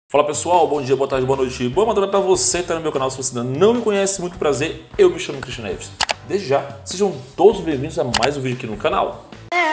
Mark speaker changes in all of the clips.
Speaker 1: Fala pessoal, bom dia, boa tarde, boa noite, boa madrugada para você que está no meu canal. Se você ainda não me conhece, muito prazer, eu me chamo Christian Neves. Desde já, sejam todos bem-vindos a mais um vídeo aqui no canal.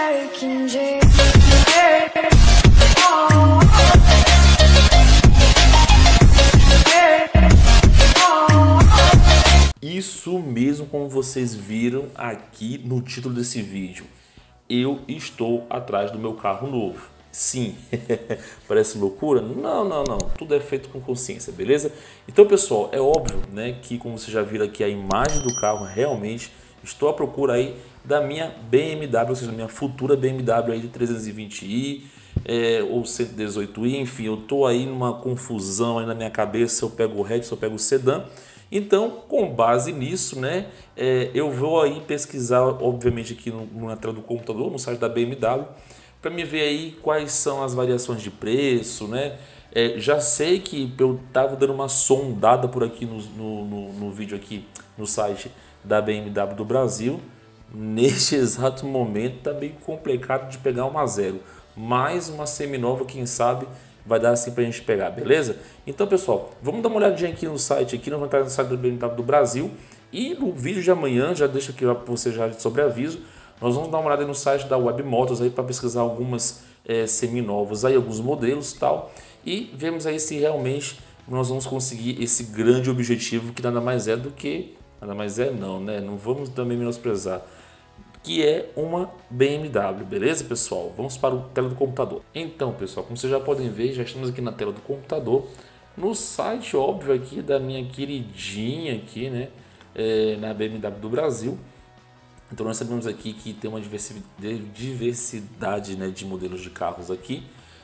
Speaker 1: Isso mesmo, como vocês viram aqui no título desse vídeo, eu estou atrás do meu carro novo. Sim, parece loucura? Não, tudo é feito com consciência, beleza? Então pessoal, é óbvio, né, que como vocês já viram aqui a imagem do carro, realmente estou à procura aí da minha BMW, ou seja, da minha futura BMW aí de 320i ou 118i, enfim, eu tô aí numa confusão aí na minha cabeça, se eu pego o hatch, se eu pego o sedã. Então, com base nisso, né, eu vou aí pesquisar, obviamente aqui na tela do computador, no site da BMW, para me ver aí quais são as variações de preço, né? Já sei que eu estava dando uma sondada por aqui no vídeo aqui no site da BMW do Brasil. Neste exato momento tá meio complicado de pegar uma zero, mas uma seminova, quem sabe, vai dar assim para a gente pegar, beleza? Então pessoal, vamos dar uma olhadinha aqui no site, aqui nós vamos entrar no site da BMW do Brasil, e no vídeo de amanhã, já deixa aqui para você já de sobreaviso, nós vamos dar uma olhada no site da Web Motors aí para pesquisar algumas seminovas aí, alguns modelos e tal, e vemos aí se realmente nós vamos conseguir esse grande objetivo, que nada mais é do que, nada mais é não, né? Não vamos também menosprezar, que é uma BMW, beleza pessoal? Vamos para a tela do computador. Então pessoal, como vocês já podem ver, já estamos aqui na tela do computador, no site óbvio aqui da minha queridinha aqui, né, na BMW do Brasil. Então nós sabemos aqui que tem uma diversidade, né, de modelos de carros aqui.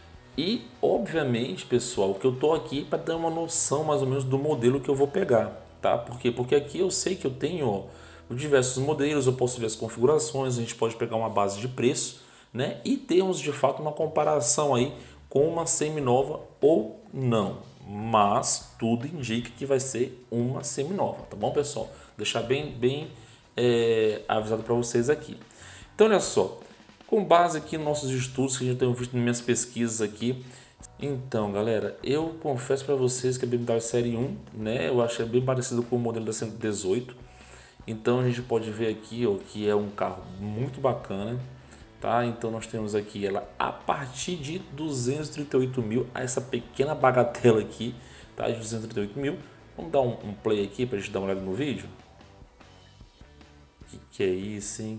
Speaker 1: E obviamente pessoal, que eu tô aqui para dar uma noção mais ou menos do modelo que eu vou pegar, tá? Por quê? Porque aqui eu sei que eu tenho, ó, diversos modelos, eu posso ver as configurações, a gente pode pegar uma base de preço, né? E termos de fato uma comparação aí com uma seminova ou não. Mas tudo indica que vai ser uma seminova, tá bom pessoal? Deixar bem avisado para vocês aqui. Então olha só, com base aqui nos nossos estudos que a gente tem visto nas minhas pesquisas aqui, então galera, eu confesso para vocês que a BMW Série 1, né, eu achei bem parecido com o modelo da 118. Então a gente pode ver aqui, ó, que é um carro muito bacana, tá? Então nós temos aqui ela a partir de 238 mil, essa pequena bagatela aqui, tá? De 238 mil. Vamos dar um play aqui para a gente dar uma olhada no vídeo. Que é isso, hein?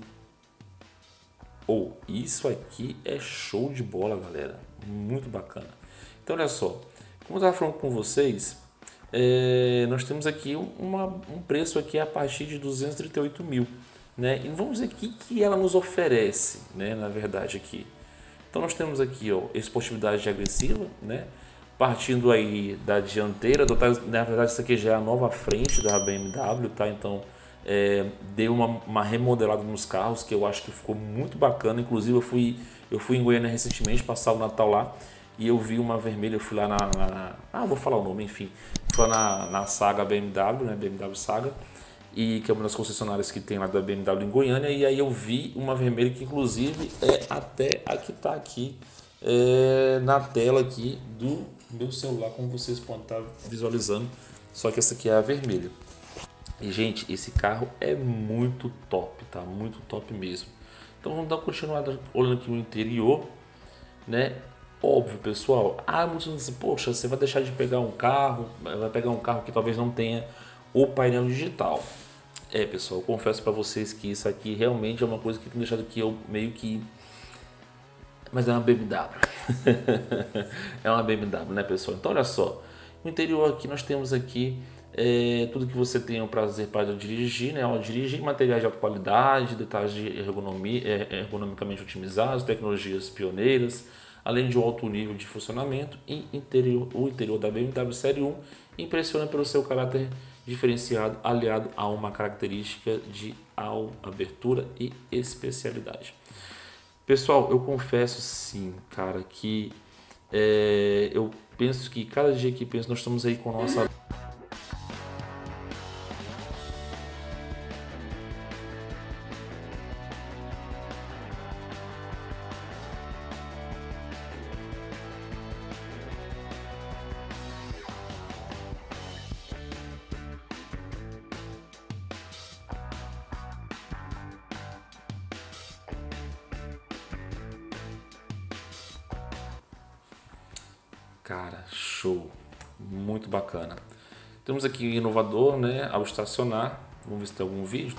Speaker 1: Isso aqui é show de bola, galera. Muito bacana. Então, olha só. Como eu estava falando com vocês, nós temos aqui um preço aqui a partir de 238 mil. Né? E vamos ver o que ela nos oferece, né? Na verdade, aqui. Então, nós temos aqui, ó, esportividade agressiva, né? Partindo aí da dianteira. Na verdade, isso aqui já é a nova frente da BMW, tá? Então, deu uma remodelada nos carros que eu acho que ficou muito bacana. Inclusive eu fui em Goiânia recentemente, passar o Natal lá, e eu vi uma vermelha. Eu fui lá vou falar o nome, enfim, foi na Saga BMW, né, BMW Saga, e que é uma das concessionárias que tem lá da BMW em Goiânia, e aí eu vi uma vermelha que inclusive é até a que está aqui na tela aqui do meu celular, como vocês podem estar visualizando, só que essa aqui é a vermelha. E gente, esse carro é muito top, tá? Muito top mesmo. Então vamos dar uma continuada olhando aqui o interior, né? Óbvio, pessoal. Muitos dizem, poxa, você vai deixar de pegar um carro, vai pegar um carro que talvez não tenha o painel digital. Pessoal, eu confesso para vocês que isso aqui realmente é uma coisa que tem deixado aqui eu meio que... Mas é uma BMW. É uma BMW, né, pessoal? Então olha só, no interior aqui nós temos aqui tudo que você tem o prazer para dirigir, né? Ao dirigir, materiais de alta qualidade, detalhes de ergonomicamente otimizados, tecnologias pioneiras, além de um alto nível de funcionamento. E o interior da BMW Série 1 impressiona pelo seu caráter diferenciado, aliado a uma característica de abertura e especialidade. Pessoal, eu confesso sim, cara, que eu penso que cada dia que penso nós estamos aí com a nossa... Cara, show, muito bacana. Temos aqui o inovador, né, ao estacionar. Vamos ver se tem algum vídeo.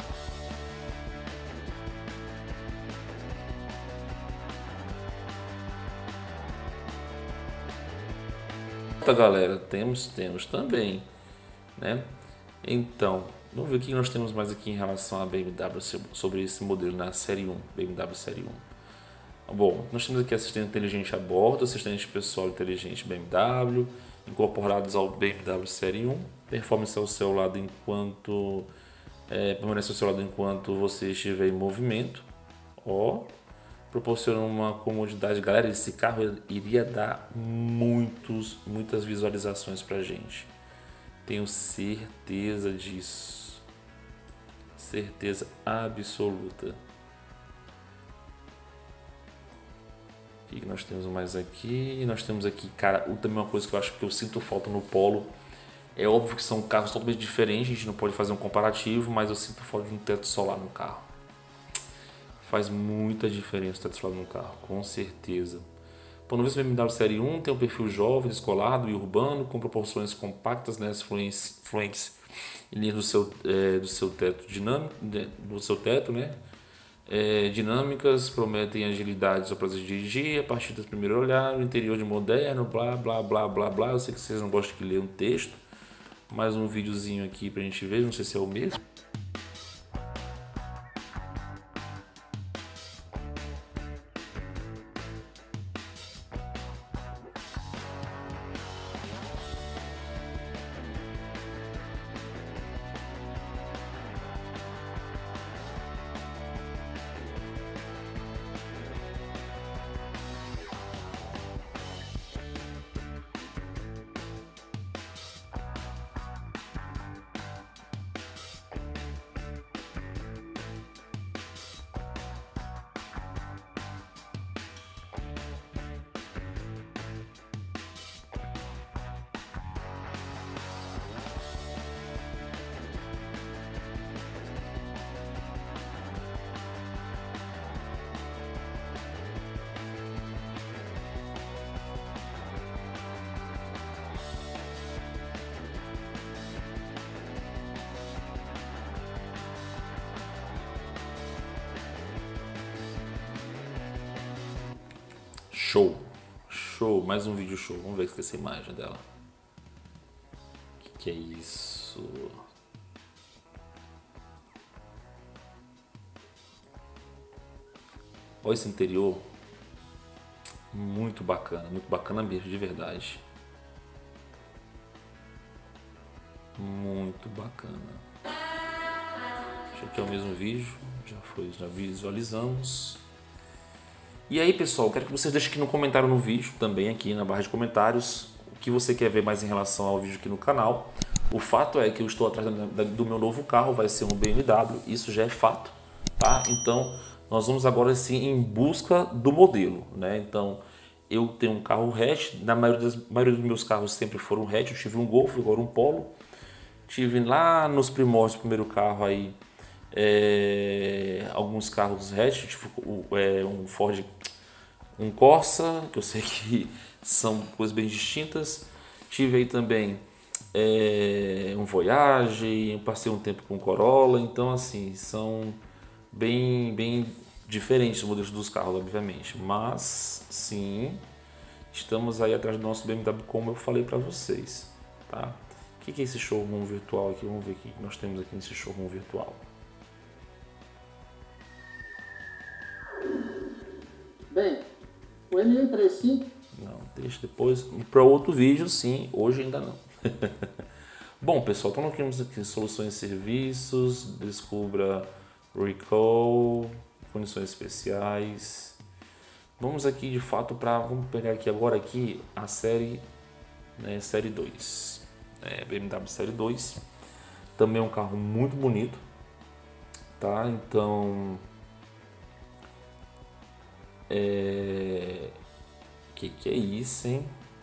Speaker 1: Galera, temos também, né? Então, vamos ver o que nós temos mais aqui em relação à BMW sobre esse modelo na série 1, BMW série 1. Bom, nós temos aqui assistente inteligente a bordo, assistente pessoal inteligente BMW, incorporados ao BMW série 1, performance ao seu lado enquanto permanece ao seu lado enquanto você estiver em movimento. Ó, proporciona uma comodidade. Galera, esse carro iria dar muitas visualizações pra gente. Tenho certeza disso. Certeza absoluta. O que nós temos mais aqui? Nós temos aqui, cara, também uma coisa que eu acho que eu sinto falta no Polo. É óbvio que são carros totalmente diferentes, a gente não pode fazer um comparativo, mas eu sinto falta de um teto solar no carro. Faz muita diferença o teto solar no carro, com certeza. Por no BMW série 1 tem um perfil jovem, descolado e urbano, com proporções compactas, né, fluentes em linhas do seu teto dinâmico, do seu teto, né? Dinâmicas, prometem agilidade ao prazer de dirigir, a partir do primeiro olhar, o interior de moderno, blá blá blá blá blá. Eu sei que vocês não gostam de ler um texto, mais um videozinho aqui pra gente ver, não sei se é o mesmo. Show, show, mais um vídeo show. Vamos ver se tem essa imagem dela. Que é isso? Olha esse interior, muito bacana mesmo, de verdade. Muito bacana. Deixa aqui é o mesmo vídeo, já visualizamos. E aí, pessoal, quero que vocês deixem aqui no comentário no vídeo, também aqui na barra de comentários, o que você quer ver mais em relação ao vídeo aqui no canal. O fato é que eu estou atrás do meu novo carro, vai ser um BMW, isso já é fato, tá? Então, nós vamos agora sim em busca do modelo, né? Então, eu tenho um carro hatch, na maioria dos meus carros sempre foram hatch, eu tive um Golf, agora um Polo. Tive lá nos primórdios do primeiro carro aí, alguns carros hatch, tipo um Ford, um Corsa, que eu sei que são coisas bem distintas. Tive aí também um Voyage, passei um tempo com um Corolla, então assim, são bem diferentes os modelos dos carros, obviamente, mas sim, estamos aí atrás do nosso BMW, como eu falei para vocês, tá? O que é esse showroom virtual aqui? Vamos ver o que nós temos aqui nesse showroom virtual.
Speaker 2: Bem, o ME35...
Speaker 1: Não, deixa depois. Para outro vídeo, sim. Hoje ainda não. Bom, pessoal, então nós temos aqui soluções e serviços, descubra recall, condições especiais. Vamos aqui de fato para... Vamos pegar aqui agora aqui a série, né, série 2. BMW série 2. Também é um carro muito bonito, tá? Então... Que é isso, hein?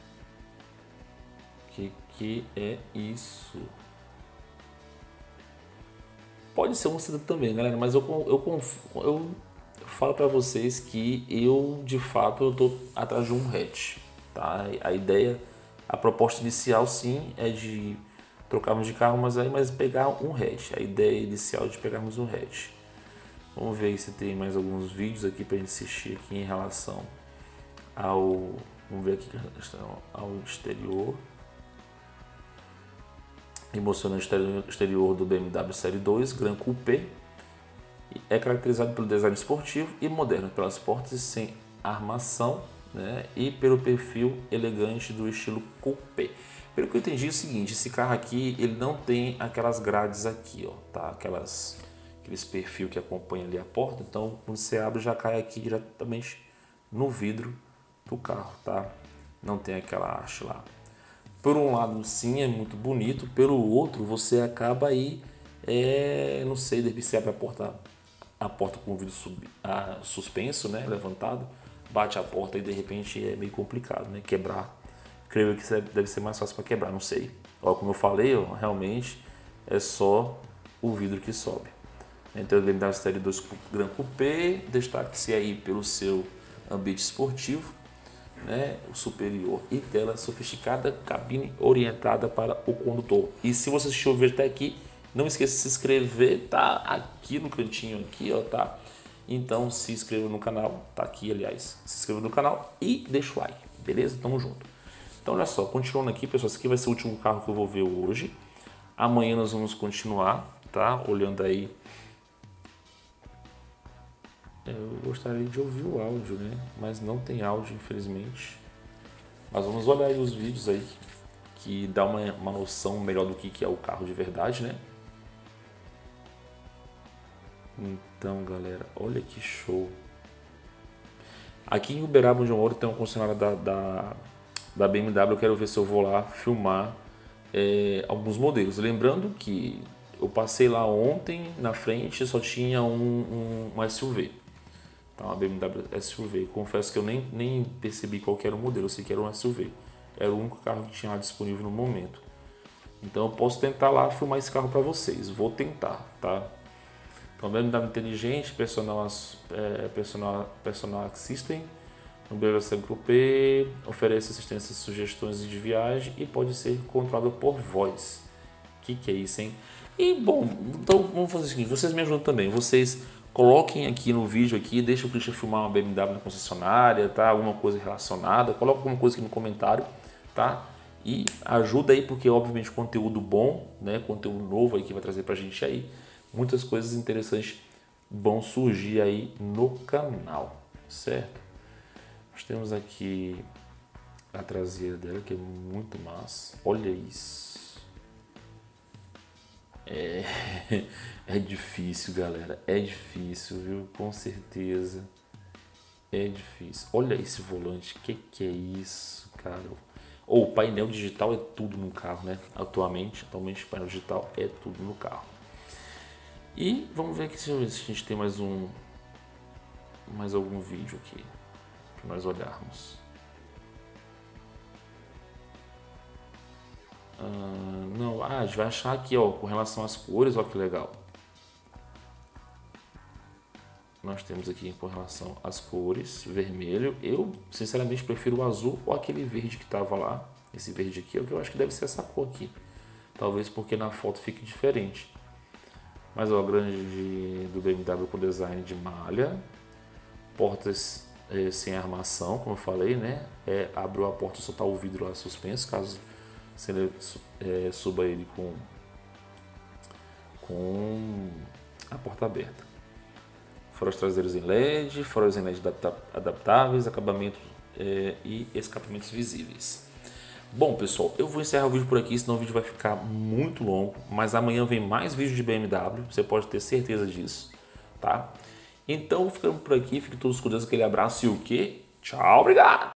Speaker 1: Que é isso? Pode ser um sedã também, galera, mas eu falo para vocês que eu, de fato, eu tô atrás de um hatch, tá? A ideia, a proposta inicial sim é de trocarmos de carro, mas pegar um hatch. A ideia inicial é de pegarmos um hatch. Vamos ver se tem mais alguns vídeos aqui para gente assistir aqui em relação ao... Vamos ver aqui ao exterior. Emocionante exterior do BMW Série 2 Gran Coupé. É caracterizado pelo design esportivo e moderno, pelas portas sem armação, né, e pelo perfil elegante do estilo coupé. Pelo que eu entendi é o seguinte, esse carro aqui ele não tem aquelas grades aqui, ó, tá? Aqueles perfil que acompanha ali a porta, então quando você abre já cai aqui diretamente no vidro do carro, tá? Não tem aquela haste lá. Por um lado sim é muito bonito, pelo outro você acaba aí, não sei, de repente você abre a porta com o vidro suspenso, né, levantado, bate a porta e de repente é meio complicado, né, quebrar. Creio que deve ser mais fácil para quebrar, não sei. Ó, como eu falei, ó, realmente é só o vidro que sobe. Então o BMW Série 2 Gran Coupé, destaque-se aí pelo seu ambiente esportivo, né, o superior e tela sofisticada, cabine orientada para o condutor. E se você assistiu o vídeo até aqui, não esqueça de se inscrever, tá aqui no cantinho aqui, ó, tá? Então se inscreva no canal, tá aqui aliás, se inscreva no canal e deixa o like, beleza? Tamo junto. Então olha só, continuando aqui, pessoal, esse aqui vai ser o último carro que eu vou ver hoje. Amanhã nós vamos continuar, tá? Olhando aí. Eu gostaria de ouvir o áudio, né? Mas não tem áudio, infelizmente. Mas vamos olhar aí os vídeos aí, que dá uma noção melhor do que é o carro de verdade, né? Então, galera, olha que show. Aqui em Uberaba, onde eu moro, tem uma concessionária da BMW. Eu quero ver se eu vou lá filmar alguns modelos. Lembrando que eu passei lá ontem, na frente só tinha um SUV. Tá, uma BMW SUV. Confesso que eu nem percebi qual que era o modelo, eu sei que era um SUV. Era o único carro que tinha lá disponível no momento. Então eu posso tentar lá filmar esse carro para vocês. Vou tentar, tá? Então, BMW inteligente, personal assistant, no BMW Coupé, oferece assistência, sugestões de viagem e pode ser controlado por voz. Que é isso, hein? E bom, então vamos fazer o seguinte, vocês me ajudam também. Vocês coloquem aqui no vídeo aqui, deixa o Christian filmar uma BMW na concessionária, tá? Alguma coisa relacionada, coloca alguma coisa aqui no comentário, tá? E ajuda aí, porque obviamente conteúdo bom, né? Conteúdo novo aí que vai trazer pra gente aí. Muitas coisas interessantes vão surgir aí no canal, certo? Nós temos aqui a traseira dela, que é muito massa. Olha isso. É difícil, galera. É difícil, viu? Com certeza. É difícil. Olha esse volante. Que é isso, cara? O painel digital é tudo no carro, né? Atualmente o painel digital é tudo no carro. E vamos ver aqui se a gente tem mais algum vídeo aqui para nós olharmos. Não, a gente vai achar aqui, ó, com relação às cores, ó, que legal. Nós temos aqui com relação às cores, vermelho. Eu sinceramente prefiro o azul ou aquele verde que estava lá. Esse verde aqui é o que eu acho que deve ser essa cor aqui. Talvez porque na foto fique diferente. Mas ó, grande do BMW com design de malha, portas sem armação, como eu falei, né? Abriu a porta, só tá o vidro lá suspenso, caso você suba ele com a porta aberta. Faróis traseiros em LED, faróis em LED adaptáveis, acabamento e escapamentos visíveis. Bom, pessoal, eu vou encerrar o vídeo por aqui, senão o vídeo vai ficar muito longo. Mas amanhã vem mais vídeo de BMW, você pode ter certeza disso, tá? Então, ficando por aqui, fiquem todos com Deus, aquele abraço e o quê? Tchau, obrigado!